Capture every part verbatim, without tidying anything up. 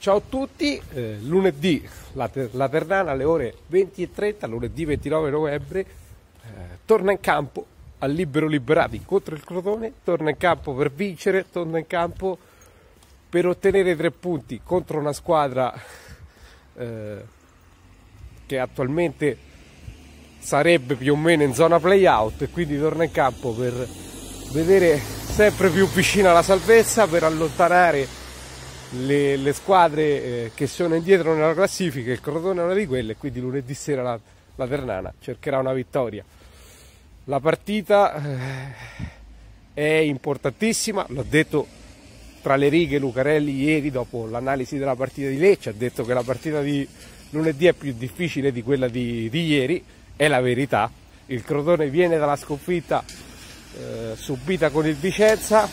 Ciao a tutti, eh, lunedì la, la Ternana alle ore venti e trenta, lunedì ventinove novembre, eh, torna in campo al Libero Liberati contro il Crotone, torna in campo per vincere, torna in campo per ottenere tre punti contro una squadra eh, che attualmente sarebbe più o meno in zona play-out, e quindi torna in campo per vedere sempre più vicina la salvezza, per allontanare Le, le squadre eh, che sono indietro nella classifica. Il Crotone è una di quelle, quindi lunedì sera la, la Ternana cercherà una vittoria. La partita eh, è importantissima, l'ho detto tra le righe Lucarelli ieri dopo l'analisi della partita di Lecce, ha detto che la partita di lunedì è più difficile di quella di, di ieri, è la verità. Il Crotone viene dalla sconfitta eh, subita con il Vicenza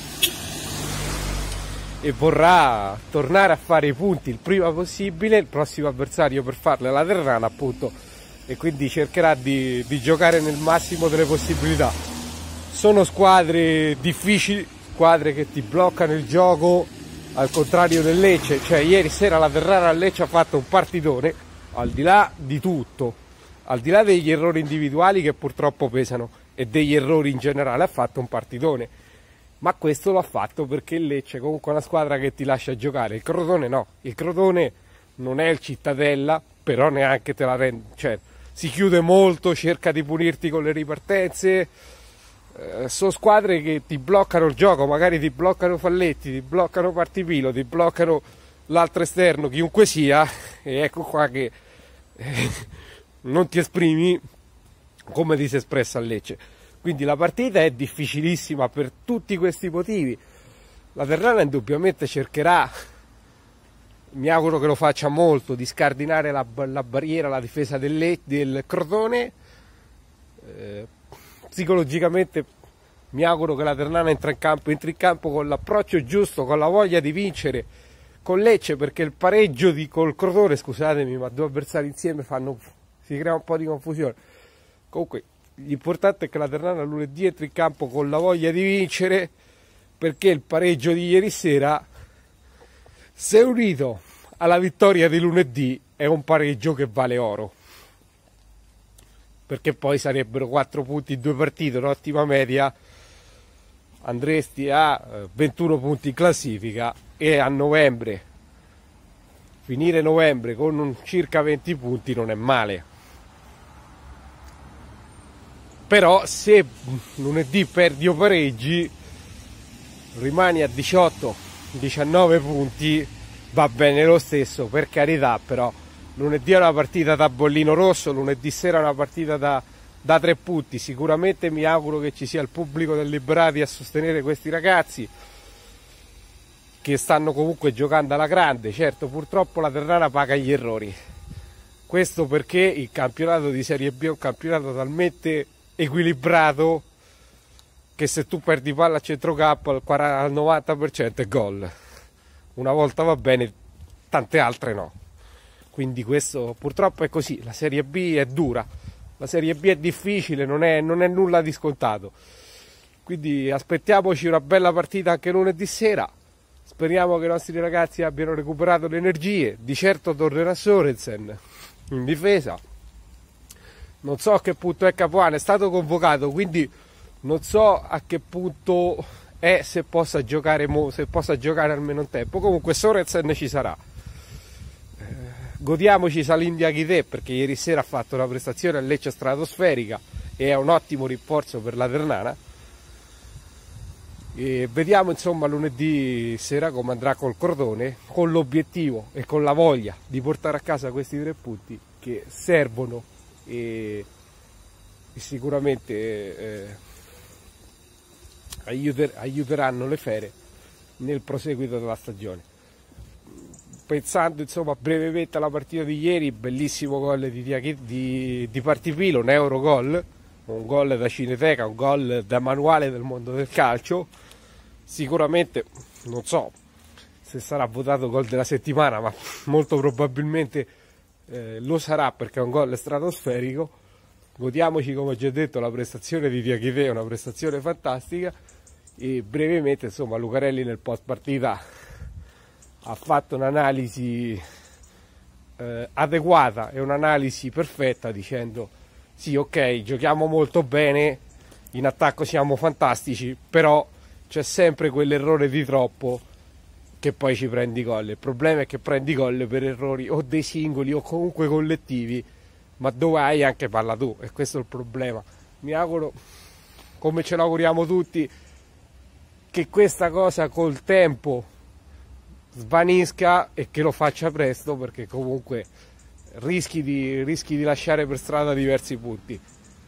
e vorrà tornare a fare i punti il prima possibile. Il prossimo avversario per farlo è la Ternana, appunto, e quindi cercherà di, di giocare nel massimo delle possibilità. Sono squadre difficili, squadre che ti bloccano il gioco, al contrario del Lecce. Cioè ieri sera la Ternana a Lecce ha fatto un partitone, al di là di tutto, al di là degli errori individuali che purtroppo pesano e degli errori in generale, ha fatto un partitone. Ma questo l'ha fatto perché il Lecce è comunque una squadra che ti lascia giocare. Il Crotone no, il Crotone non è il Cittadella, però neanche te la rende, cioè si chiude molto, cerca di punirti con le ripartenze. Eh, sono squadre che ti bloccano il gioco, magari ti bloccano Falletti, ti bloccano Partipilo, ti bloccano l'altro esterno, chiunque sia, e ecco qua che eh, non ti esprimi come ti sei espressa a Lecce. Quindi la partita è difficilissima per tutti questi motivi. La Ternana indubbiamente cercherà, mi auguro che lo faccia molto, di scardinare la, la barriera, la difesa del, del Crotone. Eh, psicologicamente mi auguro che la Ternana entri in campo, entri in campo con l'approccio giusto, con la voglia di vincere con Lecce, perché il pareggio di, col Crotone, scusatemi, ma due avversari insieme fanno, si crea un po' di confusione. Comunque l'importante è che la Ternana lunedì entri in campo con la voglia di vincere, perché il pareggio di ieri sera, se unito alla vittoria di lunedì, è un pareggio che vale oro, perché poi sarebbero quattro punti in due partite, un'ottima media, andresti a ventuno punti in classifica, e a novembre, finire novembre con un circa venti punti non è male. Però se lunedì perdi o pareggi, rimani a diciotto diciannove punti, va bene lo stesso, per carità, però lunedì è una partita da bollino rosso, lunedì sera è una partita da, da tre punti. Sicuramente mi auguro che ci sia il pubblico del Liberati a sostenere questi ragazzi che stanno comunque giocando alla grande. Certo, purtroppo la Ternana paga gli errori, questo perché il campionato di Serie B è un campionato talmente equilibrato che se tu perdi palla a centrocampo al novanta per cento è gol. Una volta va bene, tante altre no. Quindi questo purtroppo è così. La Serie B è dura, la Serie B è difficile, non è, non è nulla di scontato. Quindi aspettiamoci una bella partita anche lunedì sera. Speriamo che i nostri ragazzi abbiano recuperato le energie. Di certo tornerà Sorensen in difesa. Non so a che punto è Capuano, è stato convocato, quindi non so a che punto è, se possa giocare, se possa giocare almeno un tempo. Comunque Sorensen ci sarà. Eh, godiamoci Salim Diakité, perché ieri sera ha fatto una prestazione a Lecce stratosferica e è un ottimo rinforzo per la Ternana. E vediamo insomma lunedì sera come andrà col Crotone, con l'obiettivo e con la voglia di portare a casa questi tre punti che servono e, e sicuramente eh, aiuter, aiuteranno le fere nel proseguito della stagione. Pensando insomma brevemente alla partita di ieri, bellissimo gol di, di, di Partipilo, un euro gol, un gol da cineteca, un gol da manuale del mondo del calcio. Sicuramente non so se sarà votato gol della settimana, ma molto probabilmente eh, lo sarà, perché è un gol stratosferico. Godiamoci, come ho già detto, la prestazione di Diakité, è una prestazione fantastica. E brevemente insomma Lucarelli nel post partita ha fatto un'analisi eh, adeguata e un'analisi perfetta, dicendo sì, ok, giochiamo molto bene, in attacco siamo fantastici, però c'è sempre quell'errore di troppo che poi ci prendi gol. Il problema è che prendi gol per errori o dei singoli o comunque collettivi, ma dove hai anche palla tu, e questo è il problema. Mi auguro, come ce l'auguriamo tutti, che questa cosa col tempo svanisca e che lo faccia presto, perché comunque rischi di, rischi di lasciare per strada diversi punti.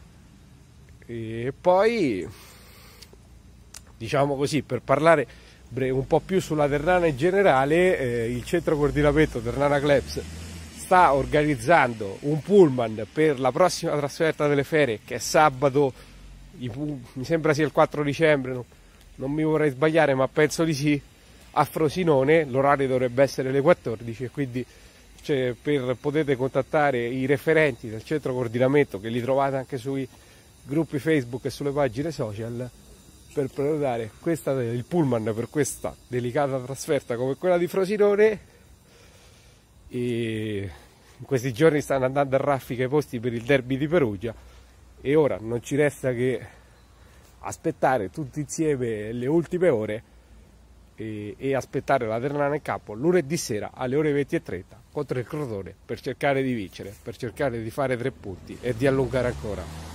E poi, diciamo così, per parlare un po' più sulla Ternana in generale, eh, il centro coordinamento Ternana Clubs sta organizzando un pullman per la prossima trasferta delle ferie, che è sabato, mi sembra sia il quattro dicembre, non, non mi vorrei sbagliare, ma penso di sì, a Frosinone. L'orario dovrebbe essere le quattordici, e quindi cioè, per, potete contattare i referenti del centro coordinamento, che li trovate anche sui gruppi Facebook e sulle pagine social, per prenotare questa, il pullman per questa delicata trasferta come quella di Frosinone. E in questi giorni stanno andando a raffica i posti per il derby di Perugia, e ora non ci resta che aspettare tutti insieme le ultime ore e, e aspettare la Ternana in campo lunedì sera alle ore venti e trenta contro il Crotone, per cercare di vincere, per cercare di fare tre punti e di allungare ancora.